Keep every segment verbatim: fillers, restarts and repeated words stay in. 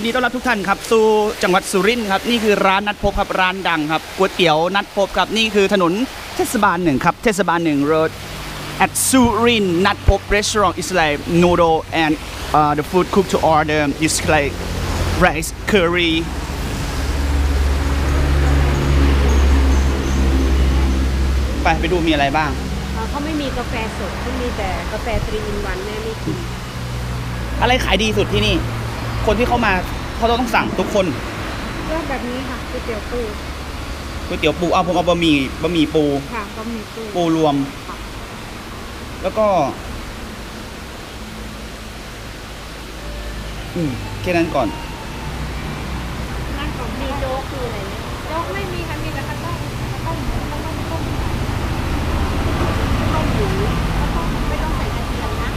นดีต้อนรับทุกท่านครับสู่จังหวัดสุรินทร์ครับนี่คือร้านนัดพบครับร้านดังครับก๋วยเตี๋ยวนัดพบครับนี่คือถนนเทศบาลหนึ่งครับเทศบาลหนึ่ง road at Surin นัดพบ restaurant is like noodle and uh, the food cooked to order is like rice curry ไปไปดูมีอะไรบ้างเขาไม่มีกาแฟสดเขามีแต่กาแฟทรีอินวันแม่ไม่กินอะไรขายดีสุดที่นี่คนที่เข้ามาเขาต้องสั่งทุกคนก็แบบนี้ค่ะก๋วยเตี๋ยวปูก๋วยเตี๋ยวปูเอาผมเอาบะหมี่บะหมี่ปูค่ะบะหมี่ปูปูรวมแล้วก็อืมแค่นั้นก่อนนั่นของมีโจ๊กคืออะไรเนี่ยโจ๊กไม่มีค่ะมีแต่ข้าวต้มข้าวต้มข้าวต้มต้มต้มหมูข้าวต้มไม่ต้องใส่กระเทียมนะ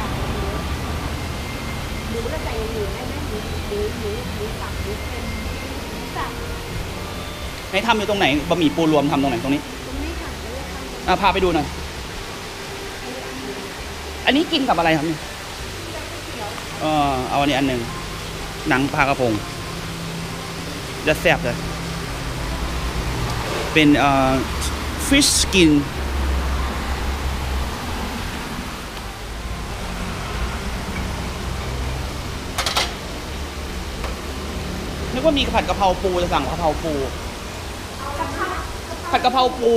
หมูแล้วใส่อย่างอื่นได้ไหมหมูหมูหมูหมูสับหมูเป็นหมูสับไหนทำอยู่ตรงไหนบะหมี่ปูรวมทำตรงไหนตรงนี้ตรงนี้ค่ะอ่ะพาไปดูหน่อยอันนี้กินกับอะไรครับเนี่ยเออเอาอันนี้อันหนึ่งหนังปลากระพงจะแซ่บเลยเป็นเอ่อ fish skin นึกว่ามีผัดกะเพราปูจะสั่งกะเพราปูผัดกะเพราปู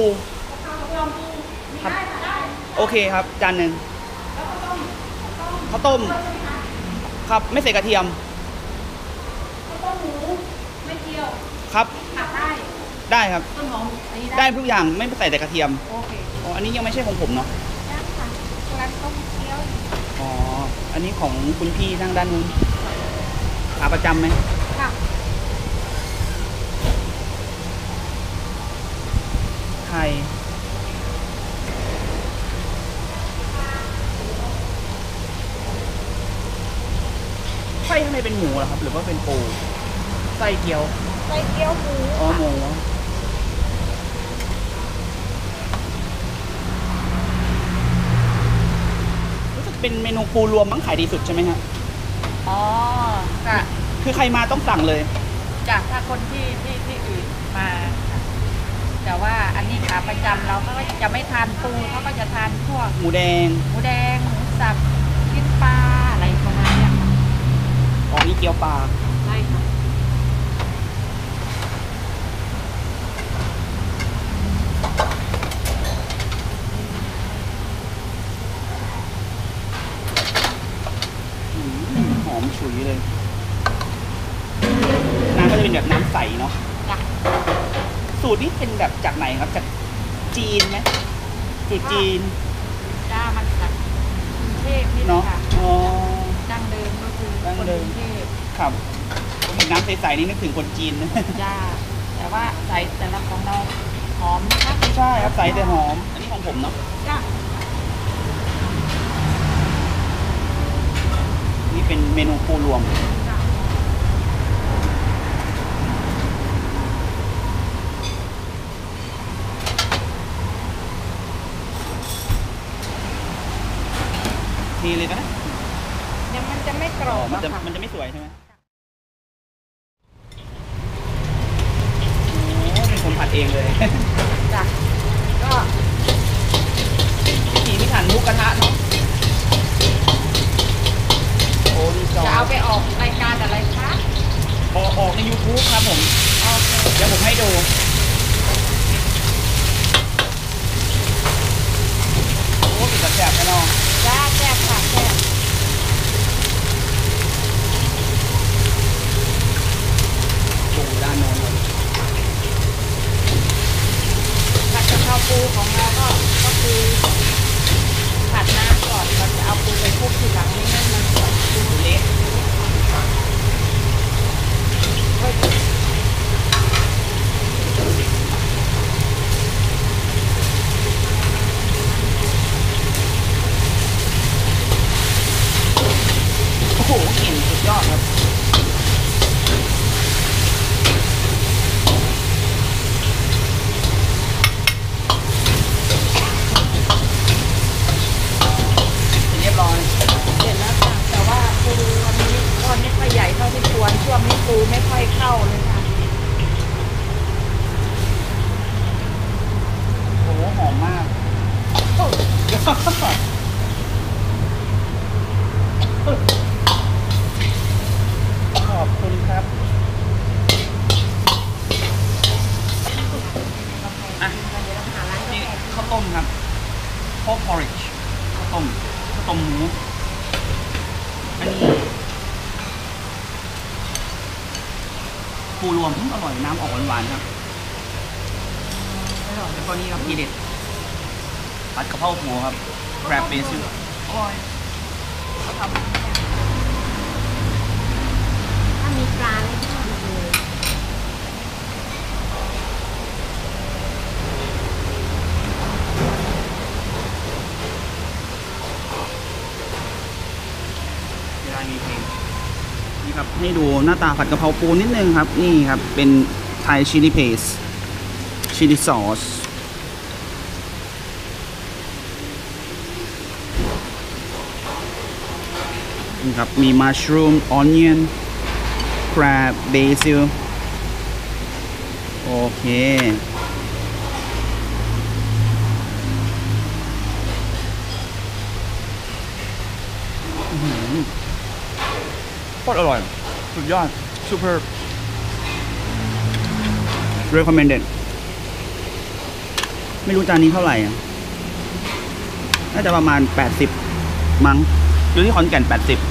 โอเคครับจานหนึ่งข้าวต้มครับไม่ใส่กระเทียมข้าวต้มหมูไม่เจียวครับผัดได้ได้ครับต้นหอมได้ทุกอย่างไม่ใส่แต่กระเทียมโอเคอ๋ออันนี้ยังไม่ใช่ของผมเนาะได้ค่ะร้านต้มเกี๊ยวอ๋ออันนี้ของคุณพี่นั่งด้านนู้นขาประจำไหมค่ะไข่ไส้ข้างในเป็นหมูเหรอครับหรือว่าเป็นปูไส้เกี๊ยวไส้เกี๊ยวหมูอ๋อหมูรู้สึกเป็นเมนูปูรวมมั้งขายดีสุดใช่ไหมครับอ๋อค่ะคือใครมาต้องสั่งเลยจากถ้าคนที่ที่ที่อื่นมาแต่ว่าอันนี้ขาประจำเราก็จะไม่ทานปูเขาก็จะทานพวกหมูแดงหมูแดงหมูสับกินปลาอะไรประมาณนี้อ๋อนี่เกี๊ยวปลาใช่ค่ะหอมฉุยเลยน้ำก็จะเป็นแบบน้ำใสเนาะสูตรนี้เป็นแบบจากไหนครับจากจีนไหมสูตรจีนจ้ามันจากกรุงเทพนี่นะคะอ๋อดั้งเดิมก็คือดั้งเดิมครับผมเห็นน้ำใสๆนี่นึกถึงคนจีนนะจ้าแต่ว่าใสแต่ละของเราหอมนะคะใช่ครับใสแต่หอมอันนี้ของผมเนาะจ้านี่เป็นเมนูปูรวมทีเลยนะเดี๋ยวมันจะไม่กรอบมันจะมันจะไม่สวยใช่ไหมโอ้เป็นคนผัดเองเลยจ้ะก็พิถีพิถันมุกกระทะเนาะโอ้ดีจังจะเอาไปออกรายการอะไรคะออกออกใน ยูทูบ ครับผมโอเคเดี๋ยวผมให้ดูโอ้ติดกระแสบแน่นอนจ้าแซ่บค่ะแซ่บปูด้านโน้นผัดกะเพราปูของเราก็ก็คือผัดน้ำก่อนเราจะเอาปูไปคลุกทีหลังไม่งั้นมันปูเละต้มครับโคพอริชข้าวต้มข้าวต้มหมูอันนี้ปูรวมอร่อยน้ำออกหวานๆครับแล้วก็นี่ครับทีเด็ดผัดกะเพราหมูครับแครบเบซิลอร่อยเขาทำถ้ามีปลาเลยก็ดีเลยเวลามีเพลงนี่ครับให้ดูหน้าตาผัดกะเพราปูนิดนึงครับนี่ครับเป็นไทยชิลลี่เพสชิลลี่ซอสนี่ครับมีมัชรูมออนเนียนครบเบซิลโอเคโคตรอร่อย สุดยอด super recommended ไม่รู้จานนี้เท่าไหร่อะน่าจะประมาณ แปดสิบ มั้งอยู่ที่ขอนแก่น แปดสิบ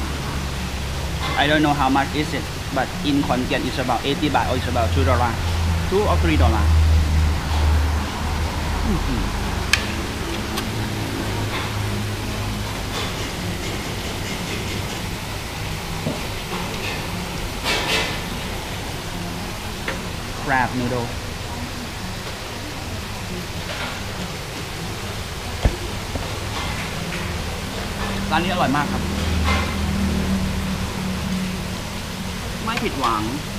I don't know how much is it but in ขอนแก่น it's about eighty บาท or it's about two dollars two or three dollars crab noodle ร้านนี้อร่อยมากครับไม่ผิดหวัง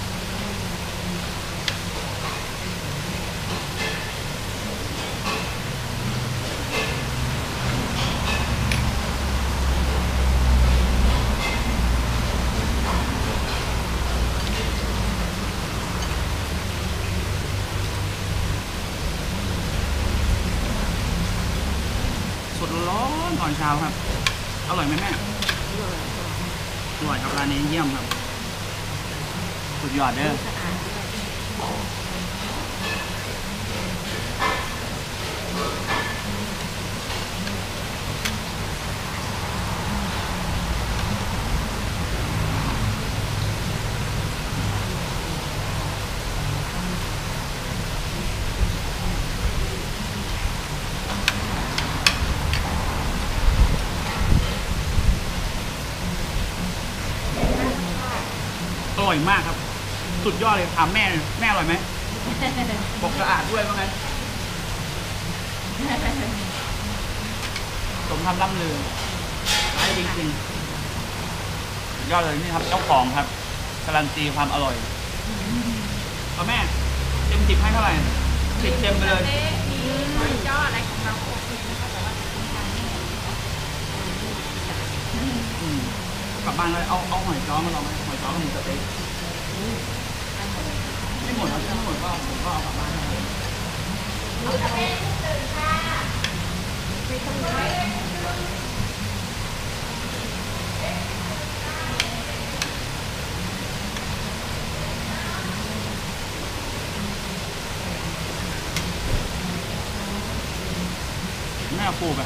สดร้อนตอนเช้าครับอร่อยไหมแม่อร่อยครับร้านนี้เยี่ยมครับสุดยอดเด้ออร่อยมากครับสุดยอดเลยถามแม่แม่อร่อยไหมบอกสะอาดด้วยว่างั้นสมคำล่ำลือร้ายจริงๆสุดยอดเลยนี่ครับเจ้าของครับการันตีความอร่อยเอาแม่เต็มสิบให้เท่าไหร่สิบเต็มไปเลยมีหอยจ้ออะไรของเราโอเคนะคะแต่ว่าอืมกลับบ้านเลยเอาเอาหอยจ้อมาลองไหมหอยจ้อกับหมูสะเต๊ะไม่หมดครับถ้าหมดก็ผมก็เอากลับบ้านได้แม่เอาปูไป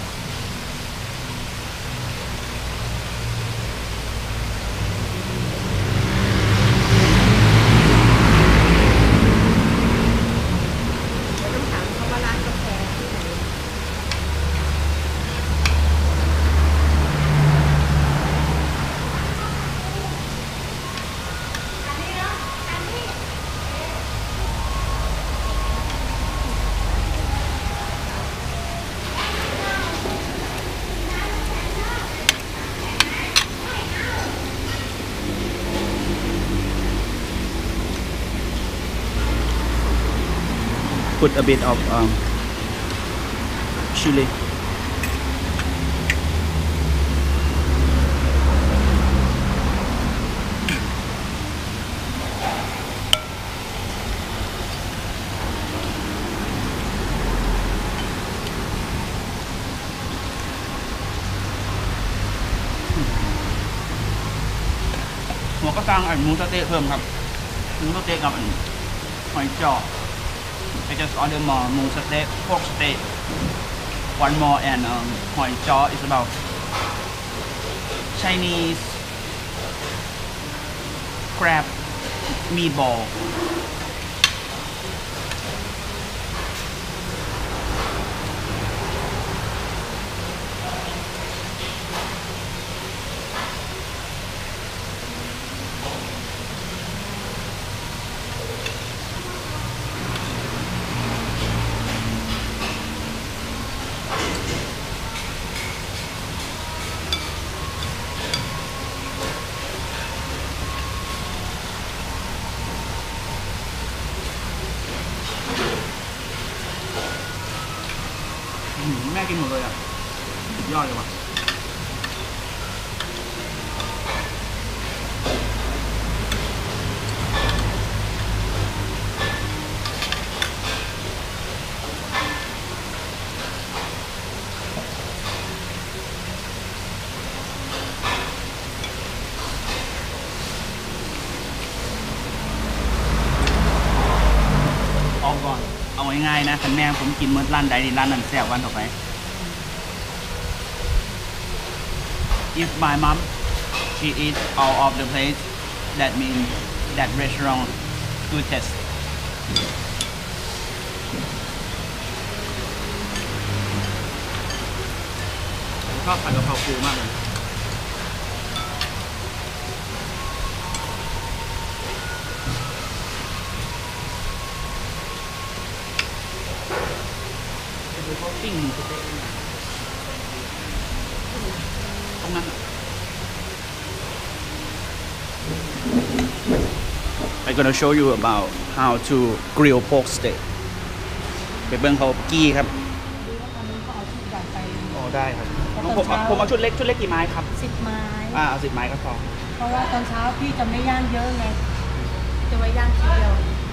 put a bit of um, chili หัวก็สั่งไอ้หมูสะเต๊ะเพิ่มครับหมูสะเต๊ะกับอันหอยจอ I just order more หมูสเต๊ะ pork steak one more and um, หอยจ้อ is about Chinese crab meatballแม่กินหมดเลยอ่ะยอดเลยว่ะเอาก่อนเอาง่ายๆนะคันแม่ผมกินเมื่อร้านใดร้านนั้นแซ่บวันต่อไปIf my mom she eats all of the plates, that means that restaurant good taste. ชอบผัดกะเพราปูมากเลยดูเขาปิ้งหมูสเต๊ะตรงนั้นI'm gonna show you about how to grill pork steak ไปเบิ้งเขากี้ครับอ๋อได้ครับผมผมเอาชุดเล็กชุดเล็กกี่ไม้ครับสิบไม้อ่าเอาสิบไม้ก็พอเพราะว่าตอนเช้าพี่จะไม่ย่างเยอะไงจะไว้ย่างทีเดียว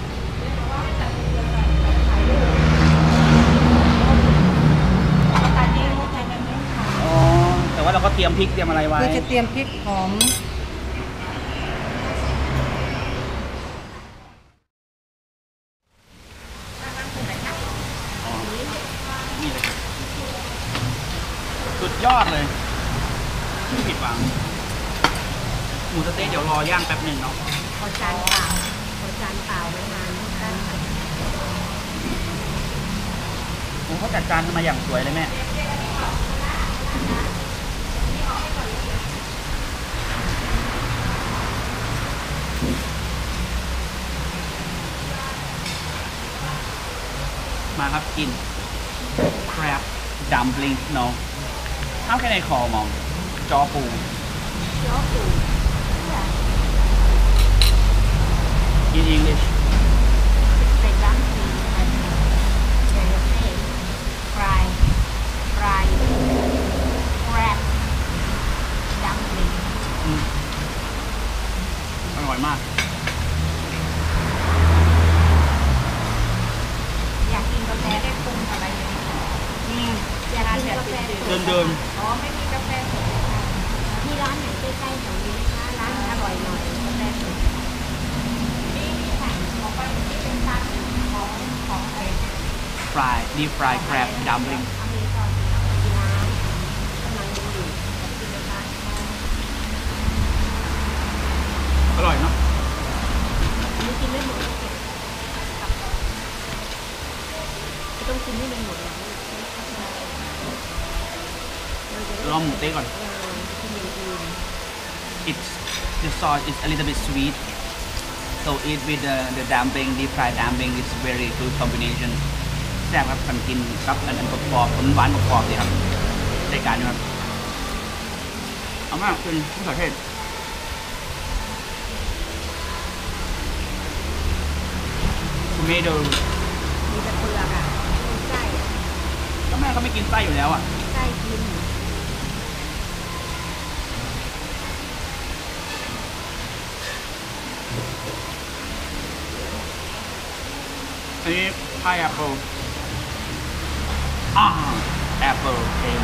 ตัดเองไม่ใช่แบบนี้ค่ะอ๋อแต่ว่าเราก็เตรียมพริกเตรียมอะไรไว้คือจะเตรียมพริกหอมนี่เลยสุดยอดเลยไม่ผิดหวังหมูสเต๊ะเดี๋ยวรอย่างแป๊บหนึ่งเนาะขอจานเปล่าขอจานเปล่าไว้นานได้ค่ะผมเขาจัดจานมาอย่างสวยเลยแม่มาครับกิน crab dumpling no how can I call mom จอปูจ้อปู in English ใส่ด้านสีอันนี้ใส่ให้ fry fry crab dumpling อืมอร่อยมากอยากกินกาแฟได้ปรุงอะไรไหมอืมอยากกินกาแฟเดินเดินอ๋อไม่มีกาแฟสดค่ะมีร้านไหนใกล้ๆแถวนี้นะคะร้านอร่อยหน่อยกาแฟสดนี่ค่ะของไปที่เป็นร้านของของไอ้ fry deep fry crab dumpling อเมริกากินน้ำกำลังดูอยู่กินนะคะอร่อยเนาะนี่กินไม่หมดเก็บกลับไม่ต้องกินให้มันหมดเลยลองหมูเต๊ะก่อน it's the sauce is a little bit sweet so eat with the the dumpling deep fried dumpling is very good combination แซ่บครับมันกินกับอันอันกรอบๆหวานๆกรอบๆดีครับในการนี้ครับเอามากเป็นมะเขือเทศ tomato มีแต่เปลือกอ่ะไส้อะก็แม่ก็ไม่กินไส้อยู่แล้วอ่ะไส้กินอันนี้ pineapple อ่า apple เค็ม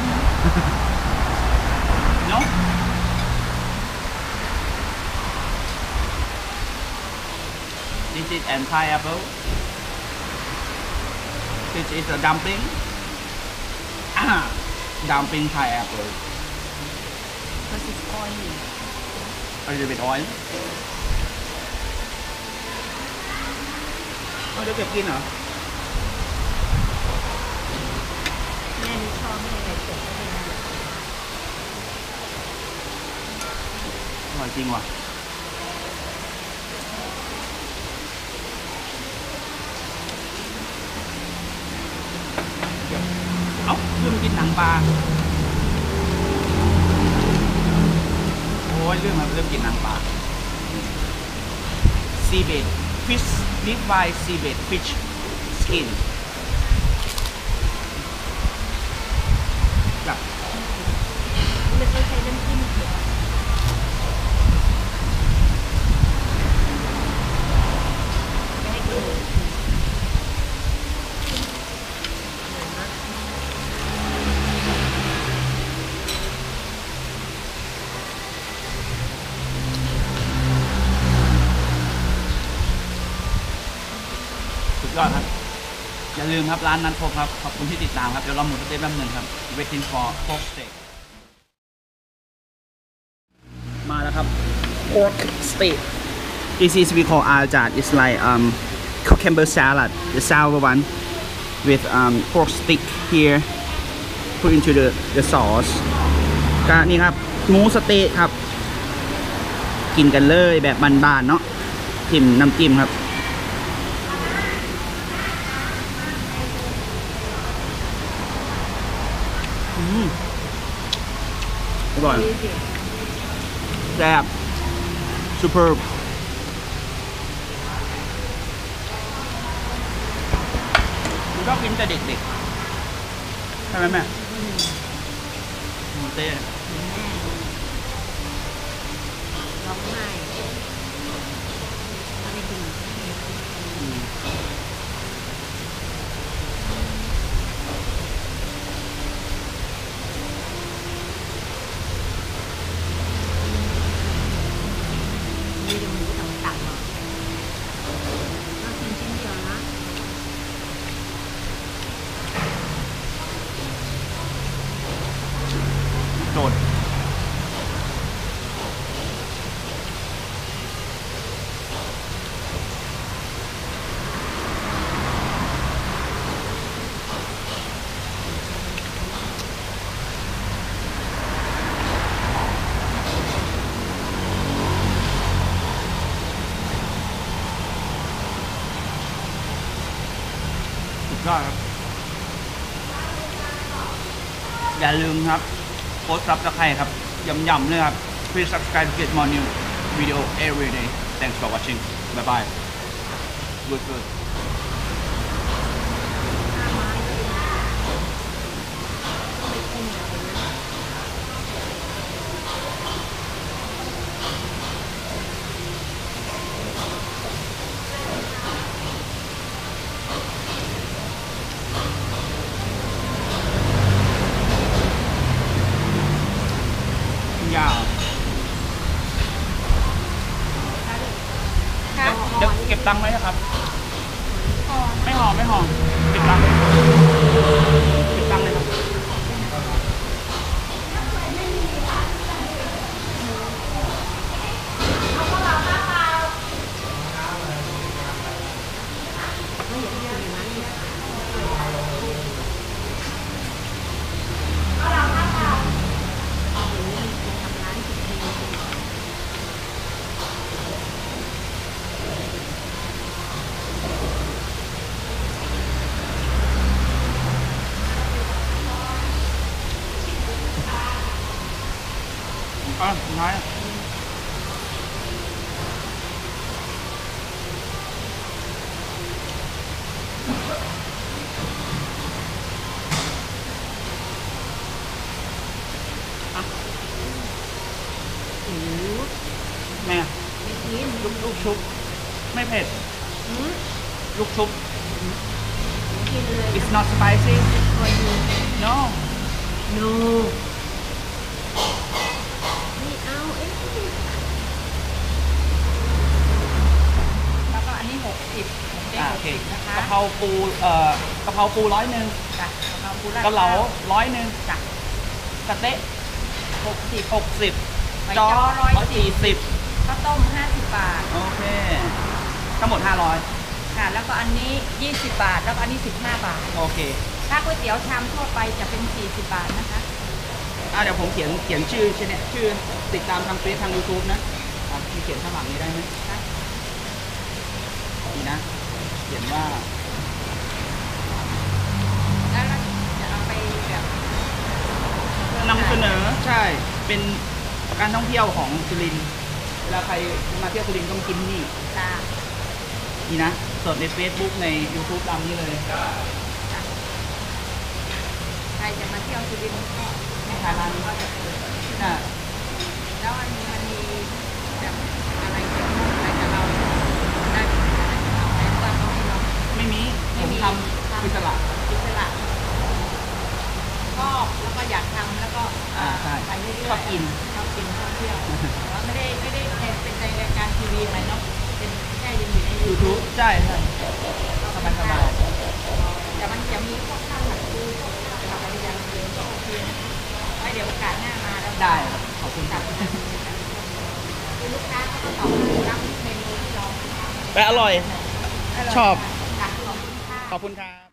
no this is an pineapple This is a dumpling. Ah, dumpling pineapple. Because it's oily. A little bit oil. เอาเดี๋ยวเก็บกินเหรอแม่ไม่ชอบให้อะไรเผ็ดก็เลยนะอร่อยจริงว่ะเอ้าลืมกินหนังปลาโอ้ยลืมมาลืมกินหนังปลาซีเบด fish deep fried seabed fish skin แบบไม่เคยใช้น้ำจิ้มเผ็ดไม่ให้กินเลยเหมือนมากสุดยอดครับ อย่าลืมครับร้านนั้นพบครับ ขอบคุณที่ติดตามครับ เดี๋ยวเราหมุนสเต็ปแป๊บนึงครับ waiting for pork steak มาแล้วครับ pork steak this is we call aljat it's like um cucumber salad the sour one with um pork stick here put into the the sauce ก็นี่ครับหมูสเต๊ะครับ กินกันเลยแบบบานๆเนาะจิ้มน้ำจิ้มครับอืมอร่อยแซ่บ superb ผมชอบกินแต่เด็กๆใช่ไหมแม่หมูเต้ร้องไห้ไม่กิน มีหมูต่างๆอ่ะเรากินชิ้นเดียวนะโดดสุดยอดครับ อย่าลืมครับโพสต์ซับสไครต์ครับย่ำๆเลยครับ please subscribe to get more new video every day thanks for watching bye bye good good หน้าไม้ก็เป็นไม่กินอะไรนะยาวครับเดี๋ยวเก็บตังค์ไว้นะครับ ไม่ห่อไม่ห่อเก็บตังค์เก็บตังค์เลยครับไม่อยากกินอย่างนั้นเนี่ยเอาอย่างนี้ไปทำร้านกินเองอ่ะสุดท้ายอ่ะอ่ะโอ้โหแม่ไม่กินลูกลูกชุบ ไม่เผ็ดอืมลูกชุบกินเลย it's not spicy ตัวดู no no ไม่เอาเอ๊ะแล้วก็อันนี้หกสิบเป็นอ่าหโอก เคสิบนะคะกะเพราปูเอ่อกะเพราปูร้อยหนึ่งจ้ะกะเพราปูราดกะเหลาข้วร้อยหนึ่งจ้ะสเต๊ะหกสิบหกสิบไปจอจ้อร้อยร้อยสี่สิบข้าวต้มห้าสิบบาทโอเคทั้งหมดห้าร้อยค่ะ แล้วก็อันนี้ยี่สิบบาท แล้วก็อันนี้สิบห้าบาทโอเคถ้าก๋วยเตี๋ยวชามทั่วไปจะเป็นสี่สิบบาทนะคะอ่ะเดี๋ยวผมเขียนเขียนชื่อชื่อเนี่ยชื่อติดตามทางเฟซทาง YouTube นะอ่ะมีเขียนข้างหลังนี้ได้ไหมค่ะนี่นะ เขียนว่าแล้วเราจะเอาไปแบบนำเสนอใช่เป็นการท่องเที่ยวของสุรินทร์เวลาใครมาเที่ยวสุรินทร์ก็มากินที่นี่จ้านี่นะสดใน Facebook ใน YouTube ตามนี้เลยใครจะมาเที่ยวสุรินทร์ก็ให้ทานร้านนี้น่ะแล้วมันมีมันมีแบบอะไรเกี่ยวข้องอะไรกับเราได้ไหมอะไรกับเราแต่ว่าเขาให้เราไม่มีไม่ผมมีทำอิสระอิสระชอบแล้วก็อยากทำแล้วก็อ่าใช่ไปเรื่อยๆชอบกินชอบกินชอบเที่ยวแต่ว่าไม่ได้ไม่ได้เป็นในรายการทีวีอะไรเนาะเป็นแค่ยังอยู่ในยูทูบ YouTube ใช่ใช่สบายสบายแต่มันจะมีพวกข้าวหลักคือพวกข้าวผัดอะไรอย่างอื่นก็โอเคนะไว้เดี๋ยวโอกาสหน้ามาแล้วได้ครับขอบคุณคจัรัดบคือลูกค้าเขาก็ตอบรับเมนูที่เราแต่อร่อย ชอบค่ะขอบคุณค่ะขอบคุณครับ